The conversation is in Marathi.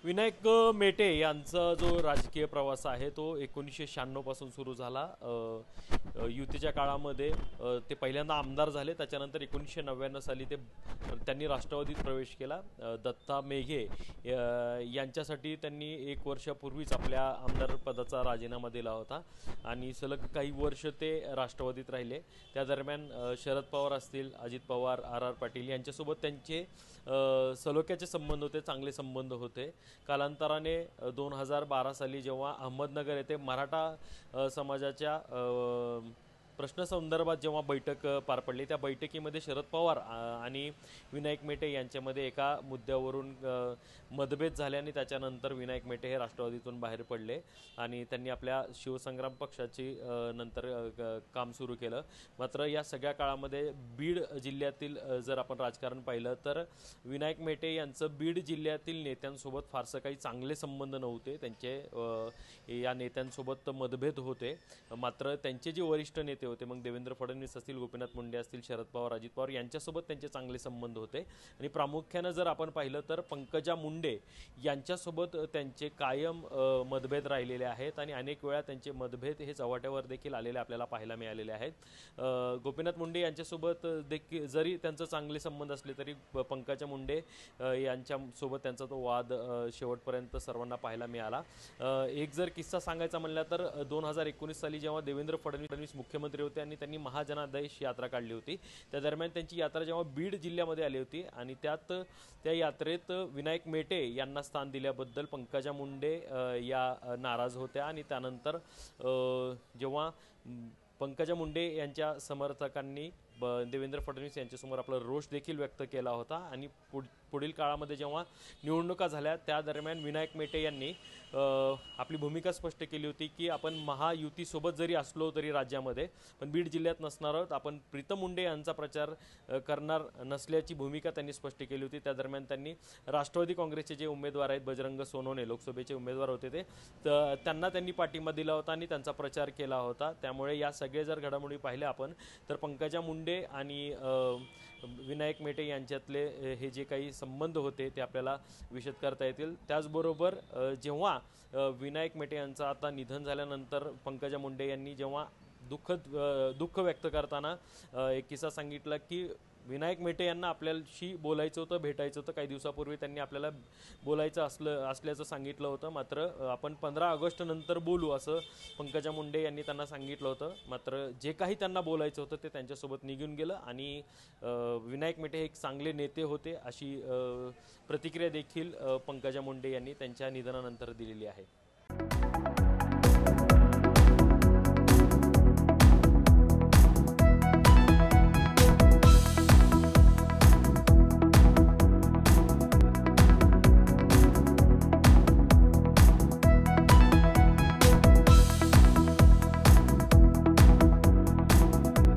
विनायक मेटे यांचा जो राजकीय प्रवास आहे तो 1996 पासून सुरू झाला। युतीच्या काळामध्ये ते पहिल्यांदा आमदार झाले, त्याच्यानंतर 1999 साली त्यांनी राष्ट्रवादीत प्रवेश केला। दत्ता मेघे यांच्यासाठी त्यांनी 1 वर्षापूर्वीच आपल्या आमदार पदाचा राजीनामा दिला होता आणि सलग काही वर्ष ते राष्ट्रवादीत राहिले। त्या दरम्यान शरद पवार असतील, अजित पवार, आर.आर. पाटील यांच्यासोबत त्यांचे सलोख्याचे संबंध होते, चांगले संबंध होते। कालांतराने 2012 साली जेव्हा अहमदनगर येथे मराठा समाजाच्या प्रश्नसंदर्भात जेव्हा बैठक पार पडली, त्या बैठकीमध्ये शरद पवार आणि विनायक मेटे यांच्यामध्ये एका मुद्द्यावरून मतभेद झाले आणि त्याच्यानंतर विनायक मेटे हे राष्ट्रवादीतून बाहेर पडले आणि त्यांनी आपल्या शिवसंग्राम पक्षाची नंतर काम सुरू केलं। मात्र या सगळ्या काळामध्ये बीड जिल्ह्यातील जर आपण राजकारण पाहिलं तर विनायक मेटे यांचं बीड जिल्ह्यातील नेत्यांसोबत फारसं काही चांगले संबंध नव्हते। त्यांचे या नेत्यांसोबत मतभेद होते। मात्र त्यांचे जे वरिष्ठ नेते होते, मग देवेंद्र फडणवीस असतील, गोपीनाथ मुंडे असतील, शरद पवार, अजित पवार यांच्यासोबत त्यांचे चांगले संबंध होते आणि प्रामुख्याने जर आपण पाहिलं तर पंकजा मुंडे यांच्यासोबत त्यांचे कायम मतभेद राहिलेले आहेत आणि अनेक वेळा त्यांचे मतभेद हे चव्हाट्यावर देखील आलेले आपल्याला पाहायला मिळालेले आहेत। गोपीनाथ मुंडे यांच्यासोबत देखील जरी त्यांचे चांगले संबंध असले तरी पंकजा मुंडे यांच्यासोबत त्यांचा तो वाद शेवटपर्यंत सर्वांना पाहायला मिळाला। एक जर किस्सा सांगायचा म्हणला तर 2019 साली जेव्हा देवेंद्र फडणवीस मुख्यमंत्री होते आणि त्यांनी महाजनादेश यात्रा काढली होती, त्या दरम्यान त्यांची यात्रा जेव्हा बीड जिल्ह्यामध्ये आली होती आणि त्या यात्रेत विनायक मेटे यांना स्थान दिल्याबद्दल पंकजा मुंडे या नाराज होत्या आणि त्यानंतर जेव्हा पंकजा मुंडे यांच्या समर्थकांनी देवेंद्र फडणवीस यांच्यासमोर आपला रोष देखील व्यक्त केला होता आणि पुढील काळामध्ये जेव्हा निवडणुका झाल्या त्या दरम्यान विनायक मेटे यांनी आपली भूमिका स्पष्ट केली होती की आपण महायुतीसोबत जरी असलो तरी राज्यामध्ये पण बीड जिल्ह्यात नसणार आहोत, आपण प्रीतम मुंडे यांचा प्रचार करणार नसल्याची भूमिका त्यांनी स्पष्ट केली होती। त्या दरम्यान त्यांनी राष्ट्रवादी काँग्रेसचे जे उमेदवार आहेत, बजरंग सोनवणे लोकसभेचे उमेदवार होते, ते त्यांना त्यांनी पाठिंबा दिला होता आणि त्यांचा प्रचार केला होता। त्यामुळे या सगळे जर घडामोडी पाहिल्या आपण तर पंकजा मुंडे आणि विनायक मेटे यांच्यातले हे जे काही संबंध होते ते आपल्याला विशद करता येतील। त्याचबरोबर जेव्हा विनायक मेटे यांचं आता निधन झाल्यानंतर पंकजा मुंडे यांनी जेव्हा दुःख व्यक्त करताना एक किस्सा सांगितला की विनायक मेटे यांना आपल्याशी बोलायचं होतं, भेटायचं होतं। काही दिवसापूर्वी त्यांनी आपल्याला बोलायचं असल्याचं सांगितलं होतं, मात्र आपण 15 ऑगस्ट नंतर बोलू असं पंकजा मुंडे यांनी त्यांना सांगितलं होतं। मात्र जे काही त्यांना बोलायचं होतं ते त्यांच्यासोबत निघून गेलं आणि विनायक मेटे हे एक चांगले नेते होते अशी प्रतिक्रिया देखील पंकजा मुंडे यांनी त्यांच्या निधनानंतर दिलेली आहे।